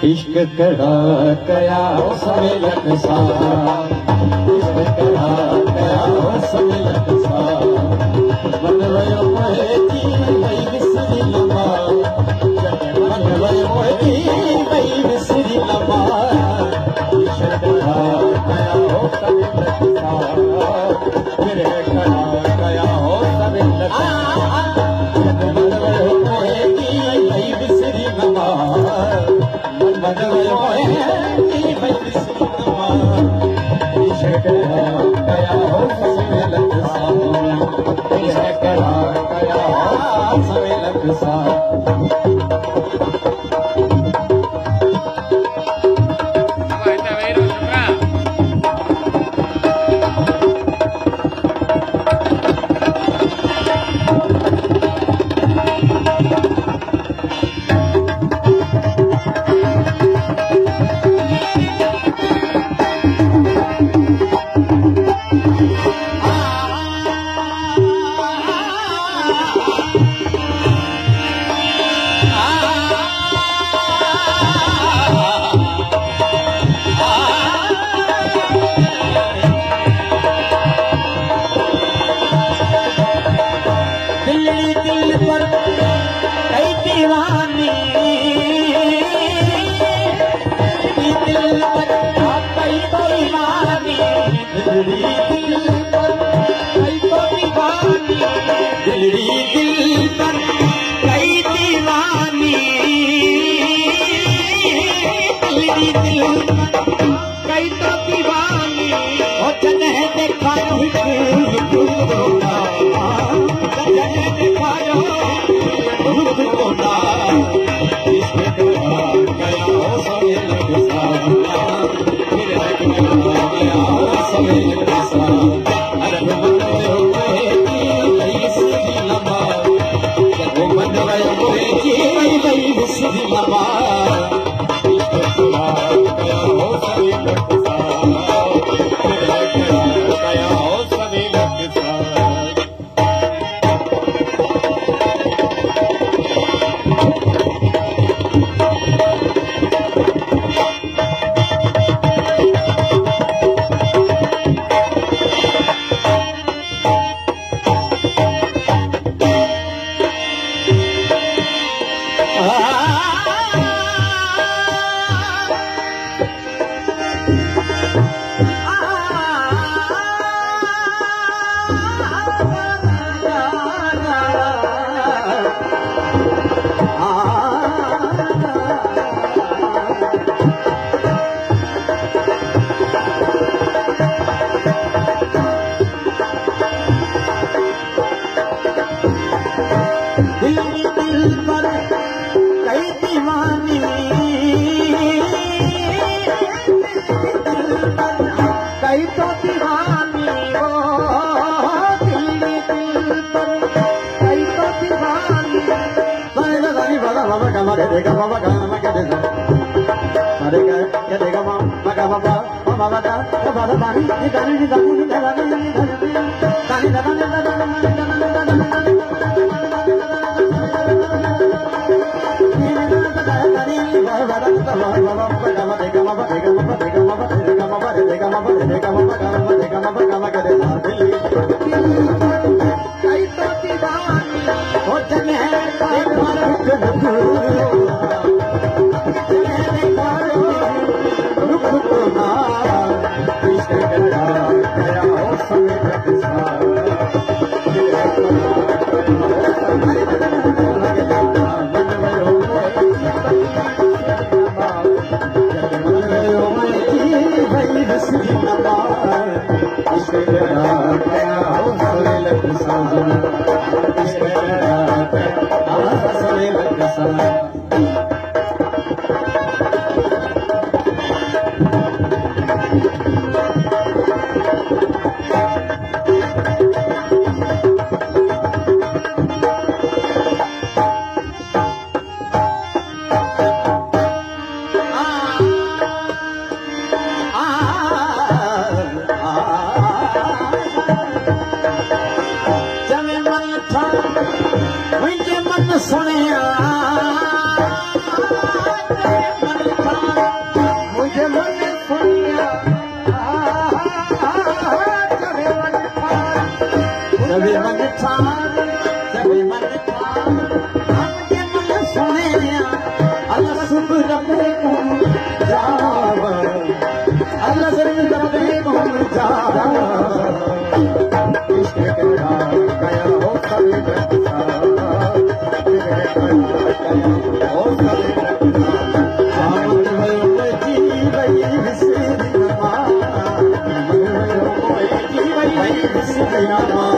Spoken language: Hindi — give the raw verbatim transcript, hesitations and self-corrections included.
इश्क कड़ा कया सवे लख साल, इश्क कड़ा कया सवे लख साल, मन वयो मोहे जीवन वही विसरी लम्बा, मन वयो मोहे जीवन वही विसरी लम्बा, इश्क कड़ा कया सवे लख साल, फिर कड़ा कया सवे लख साल, मन वयो मोहे जीवन वही विसरी लम्बा, मन वयो मोहे जीवन विसरी लम्बा, इश्क कया सवे लख साल, इश्क कया सवे लख साल। Save Ram